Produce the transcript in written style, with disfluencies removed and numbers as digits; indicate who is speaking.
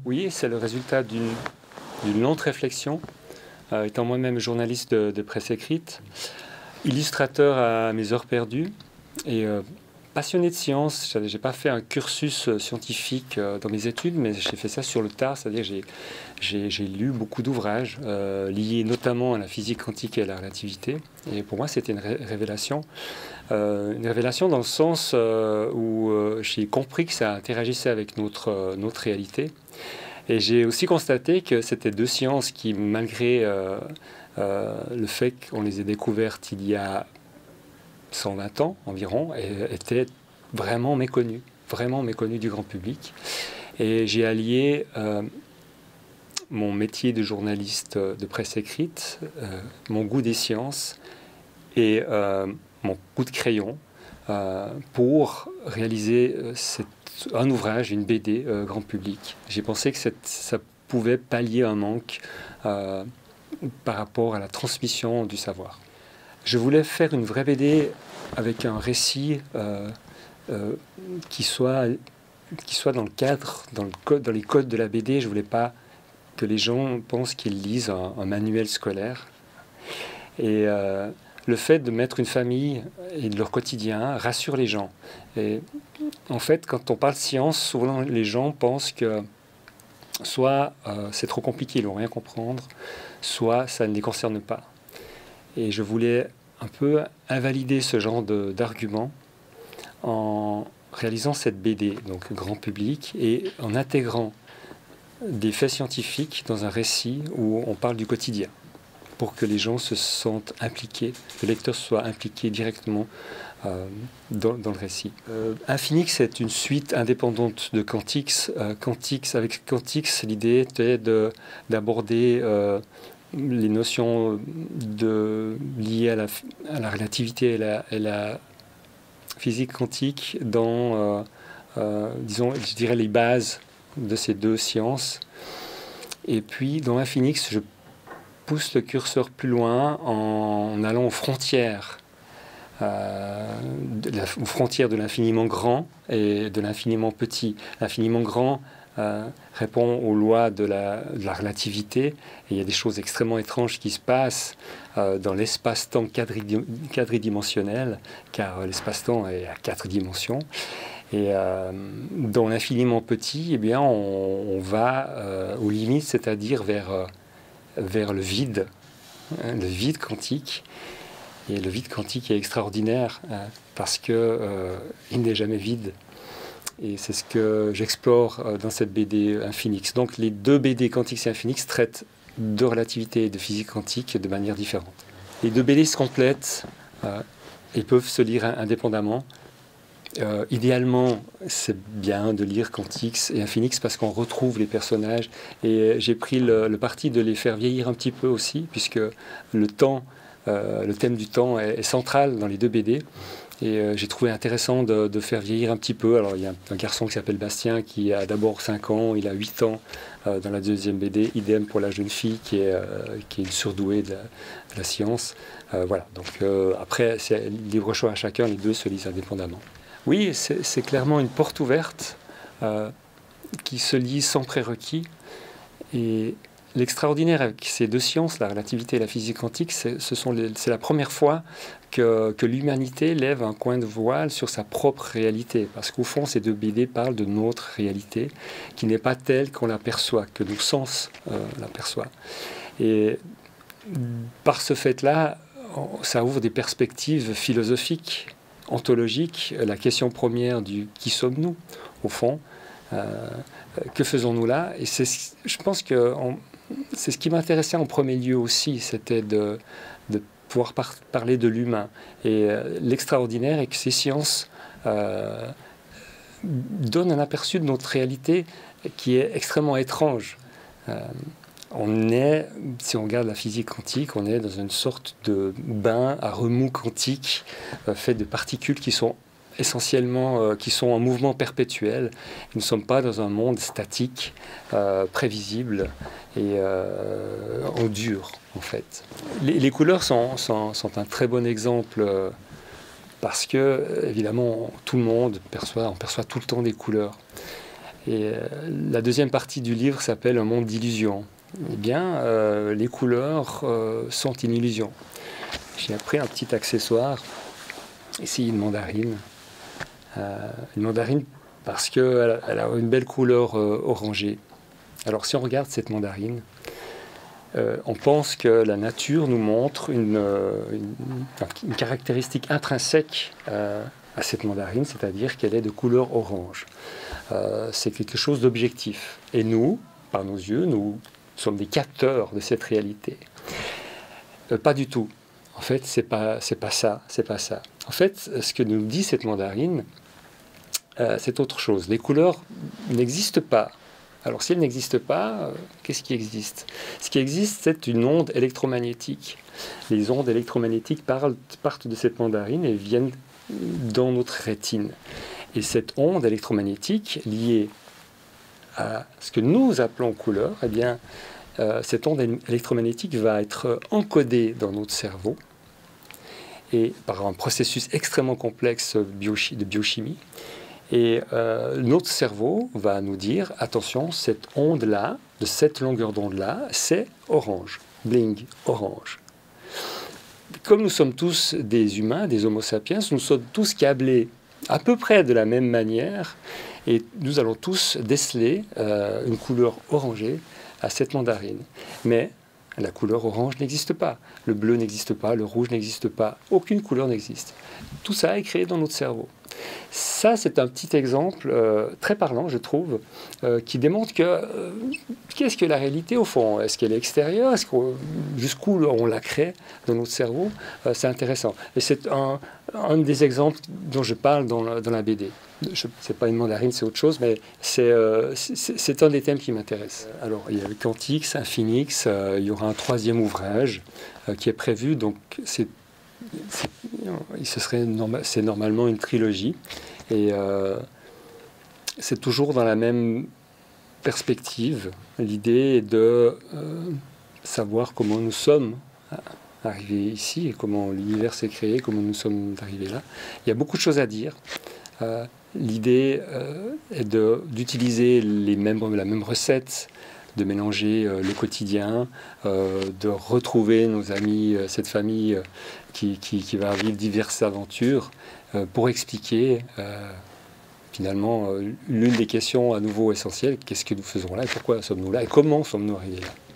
Speaker 1: Oui, c'est le résultat d'une lente réflexion. Étant moi-même journaliste de presse écrite, illustrateur à mes heures perdues et passionné de science. Je n'ai pas fait un cursus scientifique dans mes études, mais j'ai fait ça sur le tard, c'est-à-dire j'ai lu beaucoup d'ouvrages liés notamment à la physique quantique et à la relativité. Et pour moi, c'était une révélation. Une révélation dans le sens où j'ai compris que ça interagissait avec notre réalité. Et j'ai aussi constaté que c'était deux sciences qui, malgré le fait qu'on les ait découvertes il y a 120 ans environ, étaient vraiment méconnues du grand public. Et j'ai allié mon métier de journaliste de presse écrite, mon goût des sciences et mon coup de crayon pour réaliser un ouvrage, une BD grand public. J'ai pensé que ça pouvait pallier un manque par rapport à la transmission du savoir. Je voulais faire une vraie BD avec un récit qui soit dans le cadre, dans les codes de la BD. Je ne voulais pas que les gens pensent qu'ils lisent un manuel scolaire. Et le fait de mettre une famille et de leur quotidien rassure les gens. Et en fait, quand on parle science, souvent les gens pensent que soit c'est trop compliqué, ils ne vont rien comprendre, soit ça ne les concerne pas. Et je voulais un peu invalider ce genre d'arguments en réalisant cette BD, donc grand public, et en intégrant des faits scientifiques dans un récit où on parle du quotidien, pour que les gens se sentent impliqués, que le lecteur soit impliqué directement dans le récit. Infinix, c'est une suite indépendante de Quantix. Avec Quantix, l'idée était d'aborder les notions liées à la relativité et la physique quantique dans, disons, je dirais les bases de ces deux sciences. Et puis, dans Infinix, je pousse le curseur plus loin en allant aux frontières de l'infiniment grand et de l'infiniment petit. L'infiniment grand répond aux lois de la relativité, et il y a des choses extrêmement étranges qui se passent dans l'espace-temps quadridimensionnel, car l'espace-temps est à 4 dimensions. Et dans l'infiniment petit, eh bien, on va aux limites, c'est-à-dire vers le vide quantique. Et le vide quantique est extraordinaire parce qu'il n'est jamais vide. Et c'est ce que j'explore dans cette BD Infinix. Donc les deux BD Quantix et Infinix traitent de relativité et de physique quantique de manière différente. Les deux BD se complètent et peuvent se lire indépendamment. Idéalement, c'est bien de lire Quantix et Infinix parce qu'on retrouve les personnages. Et j'ai pris le parti de les faire vieillir un petit peu aussi, puisque le thème du temps est central dans les deux BD. Et j'ai trouvé intéressant de faire vieillir un petit peu. Alors, il y a un garçon qui s'appelle Bastien qui a d'abord 5 ans, il a 8 ans dans la deuxième BD. Idem pour la jeune fille qui est une surdouée de la science. Voilà, donc après, c'est libre choix à chacun, les deux se lisent indépendamment. Oui, c'est clairement une porte ouverte qui se lit sans prérequis. Et l'extraordinaire avec ces deux sciences, la relativité et la physique quantique, c'est la première fois que l'humanité lève un coin de voile sur sa propre réalité. Parce qu'au fond, ces deux BD parlent de notre réalité, qui n'est pas telle qu'on l'aperçoit, que nos sens l'aperçoivent. Et par ce fait-là, ça ouvre des perspectives philosophiques, ontologiques. La question première du « qui sommes-nous » au fond, que faisons-nous là? Et je pense que c'est ce qui m'intéressait en premier lieu aussi, c'était de pouvoir parler de l'humain. Et l'extraordinaire est que ces sciences donnent un aperçu de notre réalité qui est extrêmement étrange. Si on regarde la physique quantique, on est dans une sorte de bain à remous quantique fait de particules qui sont essentiellement, qui sont en mouvement perpétuel. Nous ne sommes pas dans un monde statique, prévisible et en dur, en fait. Les couleurs sont un très bon exemple parce que, évidemment, tout le monde perçoit tout le temps des couleurs. Et la deuxième partie du livre s'appelle « Un monde d'illusions ». Eh bien, les couleurs sont une illusion. J'ai pris un petit accessoire, ici une mandarine. Une mandarine parce qu'elle a une belle couleur orangée. Alors si on regarde cette mandarine, on pense que la nature nous montre une caractéristique intrinsèque à cette mandarine, c'est-à-dire qu'elle est de couleur orange. C'est quelque chose d'objectif. Et nous, par nos yeux, nous sommes des capteurs de cette réalité. Pas du tout. En fait, c'est pas ça. En fait, ce que nous dit cette mandarine, c'est autre chose. Les couleurs n'existent pas. Alors, si elles n'existent pas, qu'est-ce qui existe? Ce qui existe, c'est une onde électromagnétique. Les ondes électromagnétiques partent de cette mandarine et viennent dans notre rétine. Et cette onde électromagnétique liée à ce que nous appelons couleur, eh bien, cette onde électromagnétique va être encodée dans notre cerveau et par un processus extrêmement complexe de biochimie. Et notre cerveau va nous dire, attention, cette onde-là, de cette longueur d'onde-là, c'est orange, bling, orange. Comme nous sommes tous des humains, des homo sapiens, nous sommes tous câblés à peu près de la même manière, et nous allons tous déceler une couleur orangée à cette mandarine. Mais la couleur orange n'existe pas, le bleu n'existe pas, le rouge n'existe pas, aucune couleur n'existe. Tout ça est créé dans notre cerveau. Ça, c'est un petit exemple très parlant, je trouve, qui démontre que qu'est-ce que la réalité au fond? Est-ce qu'elle est extérieure? Jusqu'où on la crée dans notre cerveau? C'est intéressant. Et c'est un des exemples dont je parle dans la BD. C'est pas une mandarine, c'est autre chose, mais c'est un des thèmes qui m'intéresse. Alors, il y a le Quantix, Infinix, il y aura un troisième ouvrage qui est prévu, donc c'est normalement une trilogie, et c'est toujours dans la même perspective. L'idée est de savoir comment nous sommes arrivés ici, et comment l'univers s'est créé, comment nous sommes arrivés là. Il y a beaucoup de choses à dire. L'idée est d'utiliser la même recette, de mélanger le quotidien, de retrouver nos amis, cette famille qui va vivre diverses aventures, pour expliquer finalement l'une des questions à nouveau essentielles: qu'est-ce que nous faisons là, et pourquoi sommes-nous là, et comment sommes-nous arrivés là?